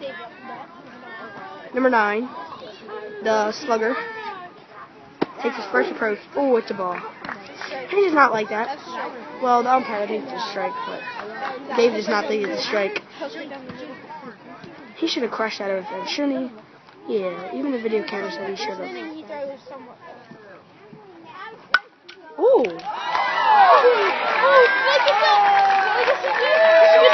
Number 9, the slugger, takes his first approach. Oh, it's a ball. He does not like that. Well, the umpire thinks it's a strike, but Dave does not think it's a strike. He should have crushed that over there, shouldn't he? Yeah, even the video camera said he should have. Ooh. Oh, look at that!